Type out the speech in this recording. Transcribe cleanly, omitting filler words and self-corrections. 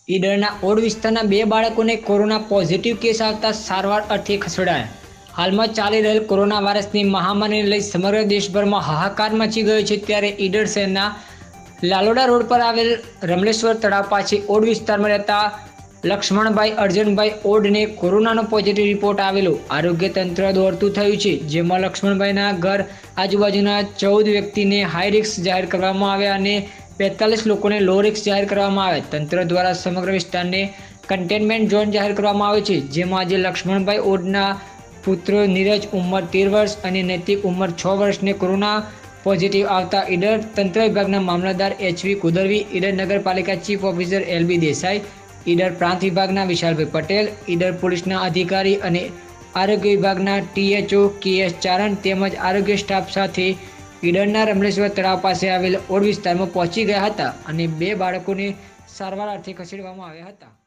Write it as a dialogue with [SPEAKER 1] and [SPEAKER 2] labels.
[SPEAKER 1] ઈડરના odd વિસ્તારના 2 બાળકોને corona positive case આવતા સારવાર અર્થે ખસેડાયા. હાલમાં ચાલી રહેલ કોરોના વાયરસની મહામારીને લઈ સમગ્ર દેશભરમાં હાહાકાર મચી ગયો છે. ત્યારે ઈડર શહેરના લાલોડા રોડ પર આવેલ રમલેશ્વર તળાવ પાસે ઓડ વિસ્તારમાં રહેતા લક્ષ્મણભાઈ અર્જનભાઈ ઓડને કોરોનાનો પોઝિટિવ રિપોર્ટ આવેલો. આરોગ્ય તંત્ર દોડતું થયું છે, જેમાં લક્ષ્મણભાઈના ઘર આજુબાજુના 14 વ્યક્તિને હાઈ રિસ્ક જાહેર કરવામાં આવ્યા અને 45 લોકોને લો રિસ્ક જાહેર કરવામાં આવ્યા. તંત્ર દ્વારા સમગ્ર વિસ્તારને કન્ટેનમેન્ટ ઝોન જાહેર કરવામાં આવ્યો છે, જેમાં આજે લક્ષ્મણભાઈ ઓડના પુત્રો નીરજ ઉંમર 13 વર્ષ અને નૈતિક ઉંમર 6 વર્ષને કોરોના પોઝિટિવ આવતા ઈડર તંત્ર વિભાગના મામલતદાર એચવી કુદરવી, ઈડર નગરપાલિકા chief officer LB Desai, Idar પ્રાંત વિભાગના વિશાલભાઈ પટેલ, ઈડર પોલીસના અધિકારી અને આરોગ્ય વિભાગના ટીએચઓ કેએસ ચારણ તેમજ આરોગ્ય સ્ટાફ સાથે ઈડરના રમલેશ્વર તળાવ પાસે આવેલ ઓડ વિસ્તારમાં પહોંચી ગયા હતા અને 2 બાળકોને સારવાર અર્થે ખસેડવામાં આવ્યા હતા.